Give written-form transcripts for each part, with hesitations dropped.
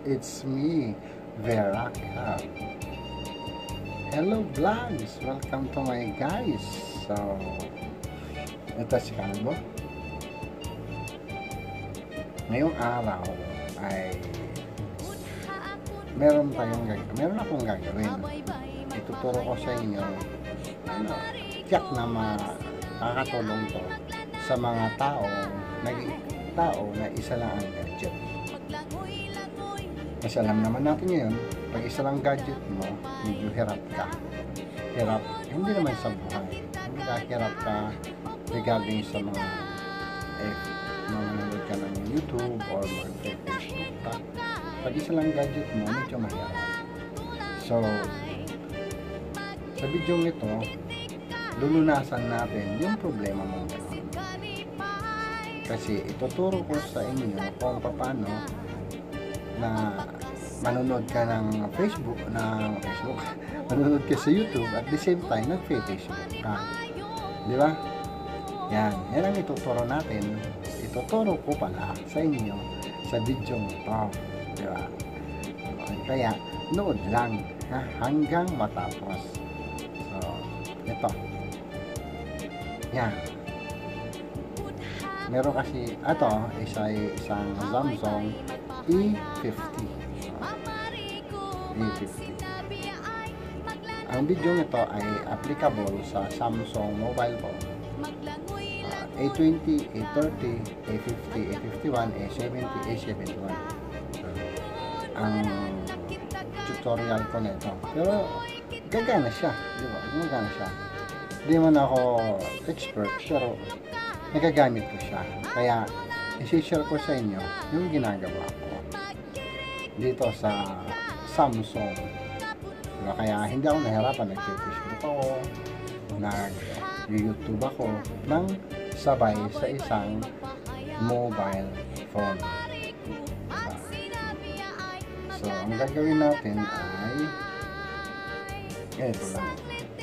It's me, Vera Cab. Hello vlogs! Welcome to my guys. So, ito si Calvo. Ngayong araw ay meron akong gagawin. Ituturo ko sa inyo tiyak na makakatulong to sa mga tao na isa lang ang gadget. Kasi alam naman natin ngayon, pag isa lang gadget mo, medyo hirap ka. Hirap, hindi naman sa buhay. Hindi ka hirap ka regarding sa mga manonood ka ng YouTube or mag-Facebook ka. Pag isa lang gadget mo, medyo mahirap. So, sa video nito, lulunasan natin yung problema mong gano'n. Kasi ituturo ko sa inyo kung paano na manonood ka ng Facebook, manonood ka sa YouTube at the same time nag-Facebook ka. Di ba? Yan ang ituturo natin. Ituturo ko pala sa inyo sa video ito. Di ba? Kaya, nood lang hanggang matapos. So, ito. Yan. Meron kasi, ito, isang Samsung E50. Ang video nito ay applicable sa Samsung mobile phone. A20, A30, A50, A51, A70, A71. Ang tutorial ko nito. Pero gagana siya, di ba? Gagana siya. Hindi man ako expert, pero nagagamit ko siya. Kaya i-share ko sa inyo yung ginagawa ko dito sa Samsung. Diba? Kaya hindi ako nahirapan. Nag-Facebook ako, nag-YouTube ako nang sabay sa isang mobile phone. Diba? So, ang gagawin natin ay ito lang.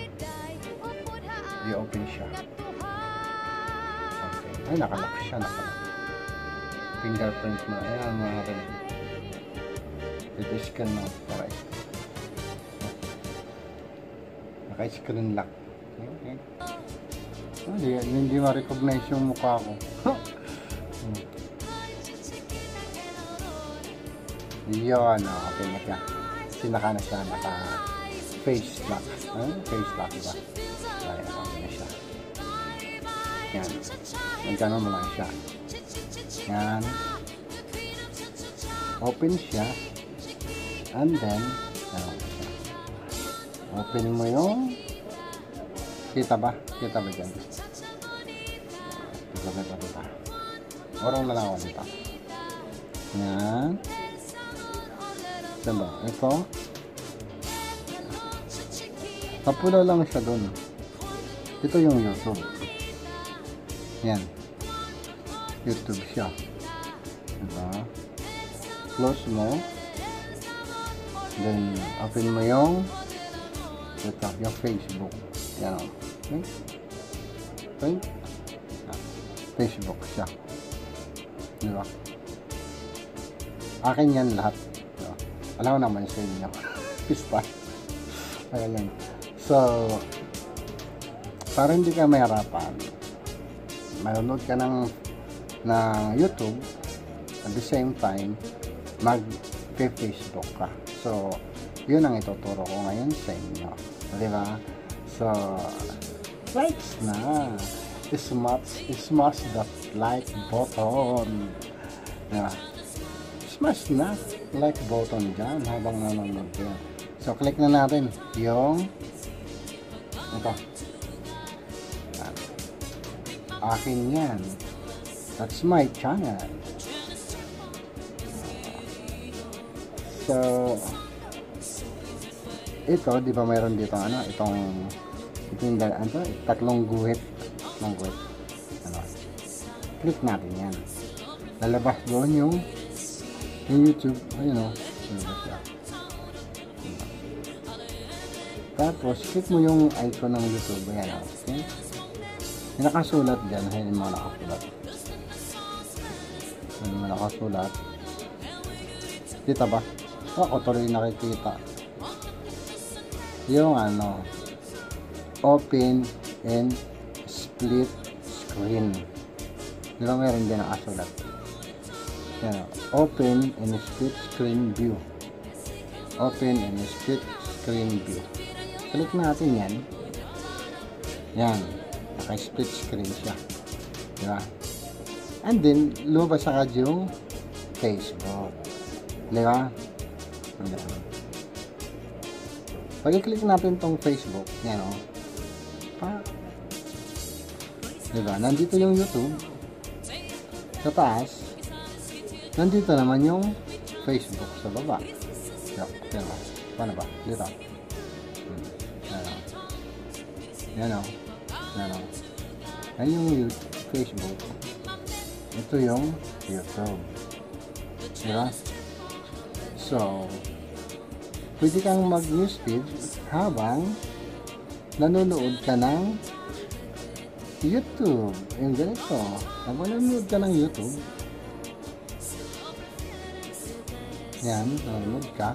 I-open siya. Okay. Ay, nakalock siya. Fingerprint mo. Ayan, mga rin. Ito-scan mo para naka-screen lock. Okay. Hindi ma-recognize yung mukha ko. Yun, okay na siya. Sinaka na siya, naka-face lock. Face lock, diba? Ayan, okay na siya. Yan. Nagkanon mo lang siya. Yan. Open siya. And then, open mo yung kita ba dyan? Kita. Orong na lang ako dito. Yan. Diba? Ito. Kapula lang siya dun. Ito yung YouTube. Yan. YouTube siya. Diba? Close mo. Then, open mo yung Facebook. Yan. Okay? Okay? Facebook siya. Diba? Akin yan lahat. Diba? Alam ko naman sa inyo. Pista. Ayan. So, para hindi ka mahirapan, manonood ka ng YouTube, at the same time, mag-Facebook ka. So, yun ang ituturo ko ngayon sa inyo. Diba? So, likes na. Smash that like button. Diba? Smash na like button dyan habang nanonood kayo. So, click na natin yung ito. Akin yan. That's my channel. So, ito, di ba mayroon dito, itong tatlong guhit. Click natin yan. Lalabas doon yung YouTube. Ayun o. Lalabas siya. Tapos, click mo yung icon ng YouTube. Ayan o. Okay? Yung nakasulat dyan. Ayan yung mga nakasulat. Ayan yung mga nakasulat. Kita ba? Ako tuloy nakikita. Yung ano, open and split screen. Di ba meron din ang asulat? Yan, open and split screen view. Open and split screen view. Click natin yan. Yan. Naka-split screen siya. Di ba? And then, lumabas agad yung Facebook. Di ba? Pag i-click natin tong Facebook, yan o. Diba? Nandito yung YouTube. Sa taas, nandito naman yung Facebook sa baba. Yan o. Paano ba? Dito. Yan o. Yan o. Yan yung Facebook. Ito yung YouTube. Diba? So, pwede kang mag-newsfeed habang nanonood ka ng YouTube. Yung ganito. Habang nanonood ka ng YouTube, yan, nanonood ka,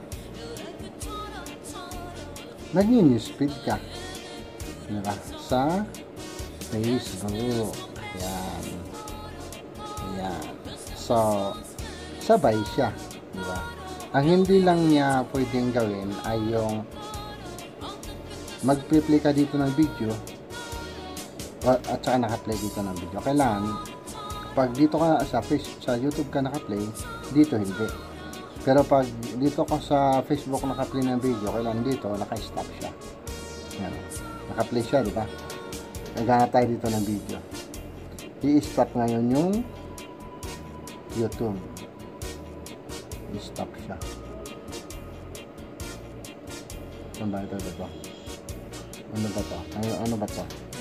nag-newsfeed ka. Diba? Sa Facebook. Yan. Yan. So, sabay siya. Diba? Ang hindi lang niya pwedeng gawin ay yung mag-play ka dito ng video at saka naka-play dito ng video. Kailangan pag dito ka sa YouTube ka naka-play, dito hindi. Pero pag dito ka sa Facebook naka-play ng video, kailangan dito naka-stop siya. Yan. Naka-play siya, di ba? Nagana tayo dito ng video. I-stop ngayon yung YouTube. I-stop siya. Ano ba ito? Ano ba ito? Ano ba ito?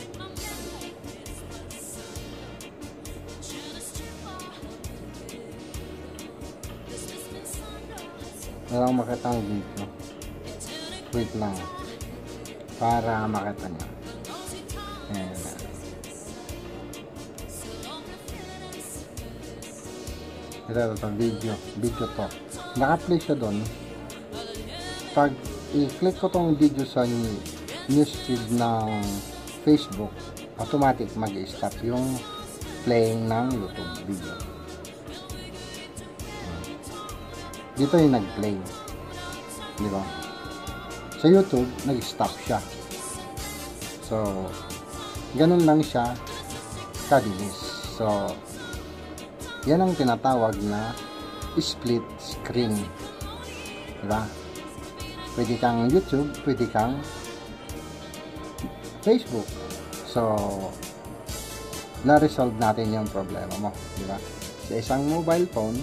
Wala akong makita ang video. Wait lang. Para makita nyo. Ayan na. Ito video to. Naka-play siya doon. Pag i-click ko tong video sa newsfeed ng Facebook, automatic mag-stop yung playing ng YouTube video. Dito yung nag-play. Di ba? Sa YouTube, nag-stop siya. So, ganun lang siya kabilis. So, yan ang tinatawag na split screen. Diba? Pwede kang YouTube, pwede kang Facebook. So, na-resolve natin yung problema mo. Diba? Sa isang mobile phone,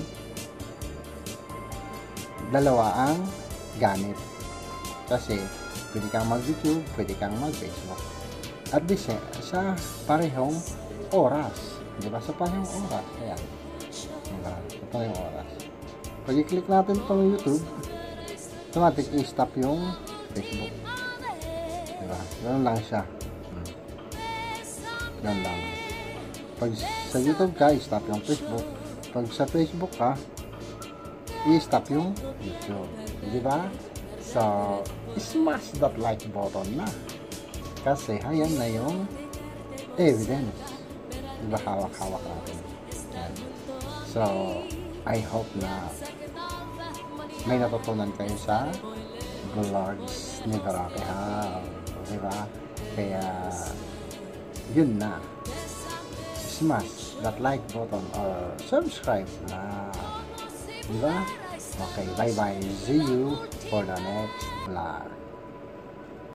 dalawa ang gamit. Kasi, pwede kang mag-YouTube, pwede kang mag-Facebook. At the same, sa parehong oras. Diba? Sa parehong oras. Ayan. Diba? Sa parehong oras. Pag i-click natin itong YouTube, automatic i-stop yung Facebook. Diba? Ganun lang siya. Ganun lang. Pag sa YouTube ka, i-stop yung Facebook. Pag sa Facebook ka, i-stop yung YouTube. Diba? So, smash that like button na. Kasi, ayan na yung evidence. Diba? Hawak-hawak natin. Yan. So, I hope na may natutunan kayo sa vlogs ni Baraki Hal. Diba? Kaya, yun na. Smash that like button or subscribe na. Diba? Okay, bye-bye. See you for the next vlog.